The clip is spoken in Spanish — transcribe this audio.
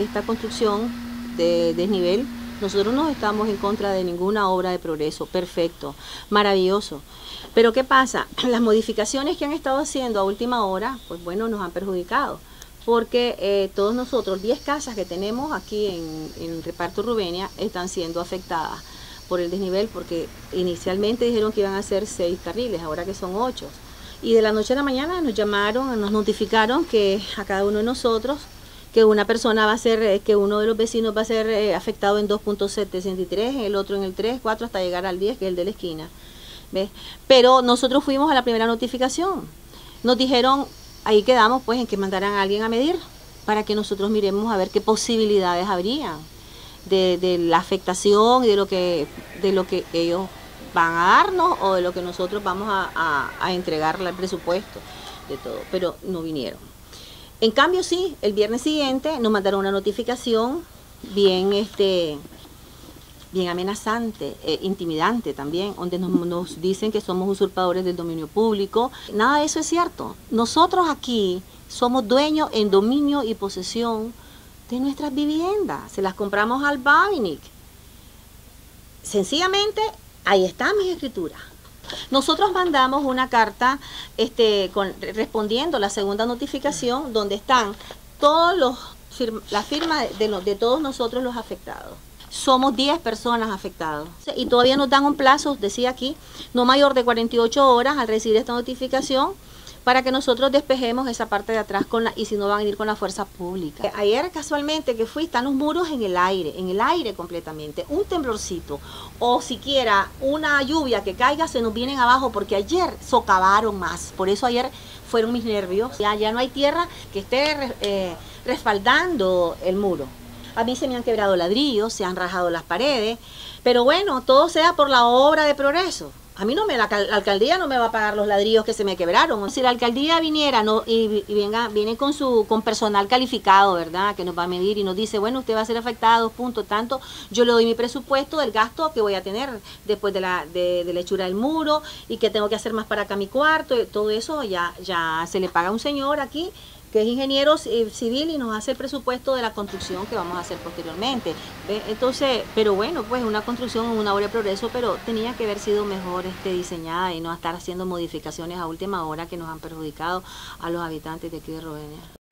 esta construcción de desnivel, nosotros no estamos en contra de ninguna obra de progreso, perfecto, maravilloso. Pero ¿qué pasa? Las modificaciones que han estado haciendo a última hora, pues bueno, nos han perjudicado. Porque todos nosotros, 10 casas que tenemos aquí en el reparto Rubenia, están siendo afectadas por el desnivel, porque inicialmente dijeron que iban a ser 6 carriles, ahora que son 8. Y de la noche a la mañana nos llamaron, nos notificaron que a cada uno de nosotros, que una persona va a ser, que uno de los vecinos va a ser afectado en 2.763, el otro en el 3, 4, hasta llegar al 10, que es el de la esquina. ¿Ves? Pero nosotros fuimos a la primera notificación. Nos dijeron, ahí quedamos pues en que mandaran a alguien a medir, para que nosotros miremos a ver qué posibilidades habrían de la afectación y de lo que ellos van a darnos o de lo que nosotros vamos a entregarle al presupuesto, de todo, pero no vinieron. En cambio sí, el viernes siguiente nos mandaron una notificación bien, bien amenazante, intimidante también, donde nos dicen que somos usurpadores del dominio público. Nada de eso es cierto. Nosotros aquí somos dueños en dominio y posesión de nuestras viviendas. Se las compramos al Babinic. Sencillamente, ahí están mis escrituras. Nosotros mandamos una carta respondiendo la segunda notificación, donde están todos la firma de todos nosotros los afectados. Somos 10 personas afectadas y todavía nos dan un plazo, decía aquí, no mayor de 48 horas al recibir esta notificación, para que nosotros despejemos esa parte de atrás y si no van a ir con la fuerza pública. Ayer casualmente que fui, están los muros en el aire completamente. Un temblorcito o siquiera una lluvia que caiga se nos vienen abajo, porque ayer socavaron más. Por eso ayer fueron mis nervios. Ya no hay tierra que esté respaldando el muro. A mí se me han quebrado ladrillos, se han rajado las paredes, pero bueno, todo sea por la obra de progreso. A mí la alcaldía no me va a pagar los ladrillos que se me quebraron. Si la alcaldía viniera viene con personal calificado, ¿verdad?, que nos va a medir y nos dice, bueno, usted va a ser afectado, punto, tanto, yo le doy mi presupuesto del gasto que voy a tener después de la hechura del muro y que tengo que hacer más para acá mi cuarto, todo eso ya se le paga a un señor aquí que es ingeniero civil y nos hace el presupuesto de la construcción que vamos a hacer posteriormente. Entonces, pero bueno, pues una construcción, una obra de progreso, pero tenía que haber sido mejor diseñada y no estar haciendo modificaciones a última hora que nos han perjudicado a los habitantes de aquí de Rubenia.